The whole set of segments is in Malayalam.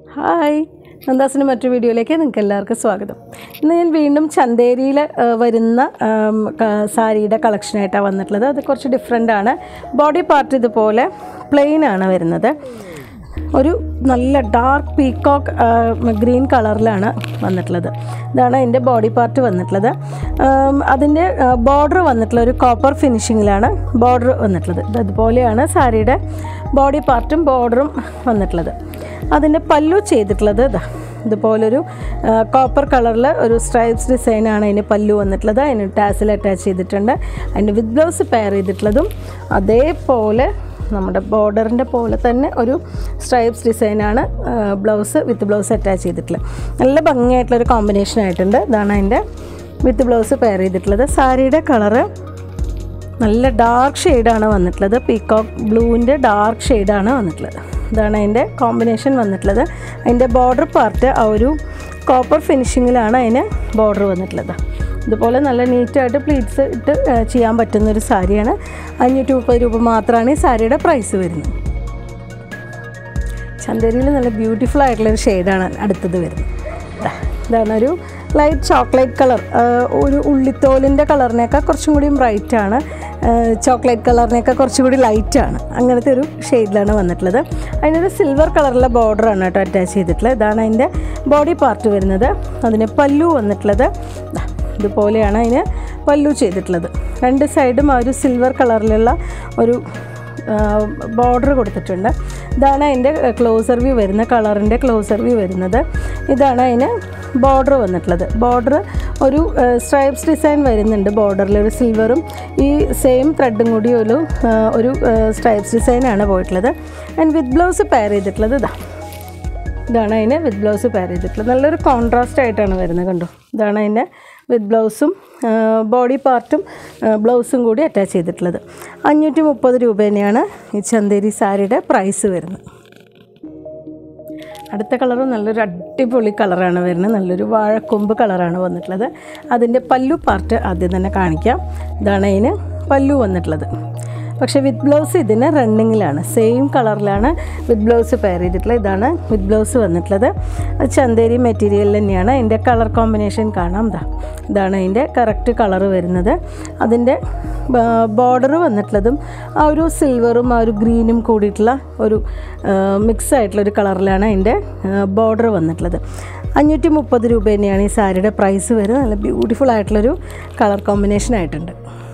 ഹായ്, നന്ദാസിൻ്റെ മറ്റൊരു വീഡിയോയിലേക്ക് നിങ്ങൾക്ക് എല്ലാവർക്കും സ്വാഗതം. ഇന്ന് ഞാൻ വീണ്ടും ചന്തേരിയിൽ വരുന്ന സാരിയുടെ കളക്ഷനായിട്ടാണ് വന്നിട്ടുള്ളത്. അത് കുറച്ച് ഡിഫറെൻ്റ് ആണ്. ബോഡി പാർട്ട് ഇതുപോലെ പ്ലെയിൻ ആണ് വരുന്നത്. ഒരു നല്ല ഡാർക്ക് പീക്കോക്ക് ഗ്രീൻ കളറിലാണ് വന്നിട്ടുള്ളത്. ഇതാണ് അതിൻ്റെ ബോഡി പാർട്ട് വന്നിട്ടുള്ളത്. അതിൻ്റെ ബോർഡർ വന്നിട്ടുള്ള ഒരു കോപ്പർ ഫിനിഷിങ്ങിലാണ് ബോർഡർ വന്നിട്ടുള്ളത്. അതുപോലെയാണ് സാരിയുടെ ബോഡി പാർട്ടും ബോർഡറും വന്നിട്ടുള്ളത്. അതിൻ്റെ പല്ലു ചെയ്തിട്ടുള്ളത് ഇതുപോലൊരു കോപ്പർ കളറിൽ ഒരു സ്ട്രൈപ്സ് ഡിസൈനാണ് അതിന് പല്ലു വന്നിട്ടുള്ളത്. അതിന് ടാസിൽ അറ്റാച്ച് ചെയ്തിട്ടുണ്ട്. അതിന് വിത്ത് ബ്ലൗസ് പെയർ ചെയ്തിട്ടുള്ളതും അതേപോലെ നമ്മുടെ ബോർഡറിൻ്റെ പോലെ തന്നെ ഒരു സ്ട്രൈപ്സ് ഡിസൈനാണ് ബ്ലൗസ് വിത്ത് ബ്ലൗസ് അറ്റാച്ച് ചെയ്തിട്ടുള്ളത്. നല്ല ഭംഗിയായിട്ടുള്ളൊരു കോമ്പിനേഷൻ ആയിട്ടുണ്ട്. ഇതാണ് അതിൻ്റെ വിത്ത് ബ്ലൗസ് പെയർ ചെയ്തിട്ടുള്ളത്. സാരിയുടെ കളറ് നല്ല ഡാർക്ക് ഷെയ്ഡാണ് വന്നിട്ടുള്ളത്. പീക്കോക്ക് ബ്ലൂവിൻ്റെ ഡാർക്ക് ഷെയ്ഡാണ് വന്നിട്ടുള്ളത്. ഇതാണ് അതിൻ്റെ കോമ്പിനേഷൻ വന്നിട്ടുള്ളത്. അതിൻ്റെ ബോർഡർ പാർട്ട് ആ ഒരു കോപ്പർ ഫിനിഷിങ്ങിലാണ് അതിന് ബോർഡർ വന്നിട്ടുള്ളത്. ഇതുപോലെ നല്ല നീറ്റായിട്ട് പ്ലീറ്റ്സ് ഇട്ട് ചെയ്യാൻ പറ്റുന്നൊരു സാരിയാണ്. 530 രൂപ മാത്രമാണ് ഈ സാരിയുടെ പ്രൈസ് വരുന്നത്. ചന്തേരിയിൽ നല്ല ബ്യൂട്ടിഫുൾ ആയിട്ടുള്ളൊരു ഷെയ്ഡാണ് അടുത്തത് വരുന്നത്. ഇതാണ് ഒരു ലൈറ്റ് ചോക്ലേറ്റ് കളർ. ഒരു ഉള്ളിത്തോലിൻ്റെ കളറിനേക്കാൾ കുറച്ചും കൂടി ബ്രൈറ്റാണ്. ചോക്ലേറ്റ് കളറിനേക്കാൾ കുറച്ചും കൂടി ലൈറ്റാണ്. അങ്ങനത്തെ ഒരു ഷെയ്ഡിലാണ് വന്നിട്ടുള്ളത്. അതിനൊരു സിൽവർ കളറിലെ ബോർഡറാണ് കേട്ടോ അറ്റാച്ച് ചെയ്തിട്ടുള്ളത്. ഇതാണ് അതിൻ്റെ ബോഡി പാർട്ട് വരുന്നത്. അതിന് പല്ലു വന്നിട്ടുള്ളത് ഇതുപോലെയാണ് അതിന് പല്ലു ചെയ്തിട്ടുള്ളത്. രണ്ട് സൈഡും ആ ഒരു സിൽവർ കളറിലുള്ള ഒരു ബോർഡർ കൊടുത്തിട്ടുണ്ട്. ഇതാണ് അതിൻ്റെ ക്ലോസർ വ്യൂ വരുന്നത്, കളറിൻ്റെ ക്ലോസർ വ്യൂ വരുന്നത്. ഇതാണ് അതിന് ബോർഡർ വന്നിട്ടുള്ളത്. ബോർഡർ ഒരു സ്ട്രൈപ്സ് ഡിസൈൻ വരുന്നുണ്ട്. ബോർഡറിൽ ഒരു സിൽവറും ഈ സെയിം ത്രെഡും കൂടി ഒരു സ്ട്രൈപ്സ് ഡിസൈനാണ് പോയിട്ടുള്ളത്. ആൻഡ് വിത്ത് ബ്ലൗസ് പെയർ ചെയ്തിട്ടുള്ളത് ഇതാണ് അതിന് വിത്ത് ബ്ലൗസ് പെയർ ചെയ്തിട്ടുള്ളത്. നല്ലൊരു കോൺട്രാസ്റ്റ് ആയിട്ടാണ് വരുന്നത്. കണ്ടോ, ഇതാണ് അതിൻ്റെ വിത്ത് ബ്ലൗസും ബോഡി പാർട്ടും ബ്ലൗസും കൂടി അറ്റാച്ച് ചെയ്തിട്ടുള്ളത്. 530 രൂപ തന്നെയാണ് ഈ ചന്തേരി സാരിയുടെ പ്രൈസ് വരുന്നത്. അടുത്ത കളറ് നല്ലൊരു അടിപൊളി കളറാണ് വരുന്നത്. നല്ലൊരു വാഴക്കൊമ്പ് കളറാണ് വന്നിട്ടുള്ളത്. അതിൻ്റെ പല്ലു പാർട്ട് ആദ്യം തന്നെ കാണിക്കാം. ഇതാണ് അതിന് പല്ലു വന്നിട്ടുള്ളത്. പക്ഷേ വിത്ത് ബ്ലൗസ് ഇതിന് റണ്ണിങ്ങിലാണ്. സെയിം കളറിലാണ് വിത്ത് ബ്ലൗസ് പെയർ ചെയ്തിട്ടുള്ളത്. ഇതാണ് വിത്ത് ബ്ലൗസ് വന്നിട്ടുള്ളത്. അത് ചന്തേരി മെറ്റീരിയൽ തന്നെയാണ്. അതിൻ്റെ കളർ കോമ്പിനേഷൻ കാണാം. ഇതാണ് അതിൻ്റെ കറക്റ്റ് കളറ് വരുന്നത്. അതിൻ്റെ ബോർഡർ വന്നിട്ടുള്ളതും ആ ഒരു സിൽവറും ആ ഒരു ഗ്രീനും കൂടിയിട്ടുള്ള ഒരു മിക്സ് ആയിട്ടുള്ളൊരു കളറിലാണ് അതിൻ്റെ ബോർഡർ വന്നിട്ടുള്ളത്. 530 രൂപ തന്നെയാണ് ഈ സാരിയുടെ പ്രൈസ് വരുന്നത്. നല്ല ബ്യൂട്ടിഫുൾ ആയിട്ടുള്ളൊരു കളർ കോമ്പിനേഷൻ ആയിട്ടുണ്ട്.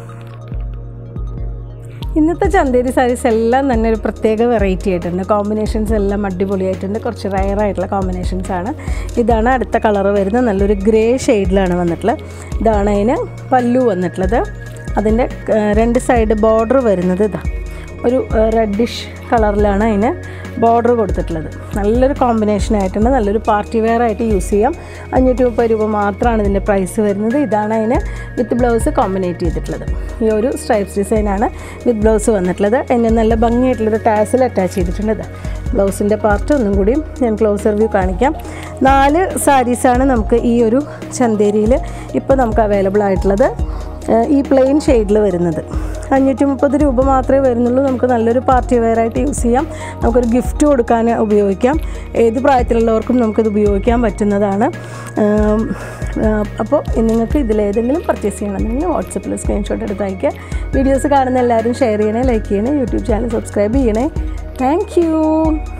ഇന്നത്തെ ചന്തേരി സാരീസ് എല്ലാം തന്നെ ഒരു പ്രത്യേക വെറൈറ്റി ആയിട്ടുണ്ട്. കോമ്പിനേഷൻസ് എല്ലാം അടിപൊളിയായിട്ടുണ്ട്. കുറച്ച് റയറായിട്ടുള്ള കോമ്പിനേഷൻസാണ്. ഇതാണ് അടുത്ത കളറ് വരുന്നത്. നല്ലൊരു ഗ്രേ ഷെയ്ഡിലാണ് വന്നിട്ടുള്ളത്. ഇതാണ് അതിന് പല്ലു വന്നിട്ടുള്ളത്. അതിൻ്റെ രണ്ട് സൈഡ് ബോർഡർ വരുന്നത് ഒരു റെഡിഷ് കളറിലാണ് അതിന് ബോർഡർ കൊടുത്തിട്ടുള്ളത്. നല്ലൊരു കോമ്പിനേഷൻ ആയിട്ടുണ്ട്. നല്ലൊരു പാർട്ടി വെയർ ആയിട്ട് യൂസ് ചെയ്യാം. 530 രൂപ മാത്രമാണ് ഇതിൻ്റെ പ്രൈസ് വരുന്നത്. ഇതാണ് അതിന് വിത്ത് ബ്ലൗസ് കോമ്പിനേറ്റ് ചെയ്തിട്ടുള്ളത്. ഈ ഒരു സ്ട്രൈപ്സ് ഡിസൈനാണ് വിത്ത് ബ്ലൗസ് വന്നിട്ടുള്ളത്. അതിന് നല്ല ഭംഗിയായിട്ടുള്ളൊരു ടാസിൽ അറ്റാച്ച് ചെയ്തിട്ടുണ്ട്. ബ്ലൗസിൻ്റെ പാർട്ട് ഒന്നും കൂടിയും ഞാൻ ക്ലോസർ വ്യൂ കാണിക്കാം. 4 സാരീസാണ് നമുക്ക് ഈ ഒരു ചന്തേരിയിൽ ഇപ്പോൾ നമുക്ക് അവൈലബിൾ ആയിട്ടുള്ളത്. ഈ പ്ലെയിൻ ഷെയ്ഡിൽ വരുന്നത് 530 രൂപ മാത്രമേ വരുന്നുള്ളൂ. നമുക്ക് നല്ലൊരു പാർട്ടി വെയർ ആയിട്ട് യൂസ് ചെയ്യാം. നമുക്കൊരു ഗിഫ്റ്റ് കൊടുക്കാൻ ഉപയോഗിക്കാം. ഏത് പ്രായത്തിലുള്ളവർക്കും നമുക്കിത് ഉപയോഗിക്കാൻ പറ്റുന്നതാണ്. അപ്പോൾ നിങ്ങൾക്ക് ഇതിലേതെങ്കിലും പർച്ചേസ് ചെയ്യണമെന്നുണ്ടെങ്കിൽ വാട്സപ്പിൽ സ്ക്രീൻഷോട്ട് എടുത്ത് അയയ്ക്കുക. വീഡിയോസ് കാണുന്ന എല്ലാവരും ഷെയർ ചെയ്യണേ, ലൈക്ക് ചെയ്യണേ, യൂട്യൂബ് ചാനൽ സബ്സ്ക്രൈബ് ചെയ്യണേ. Thank U.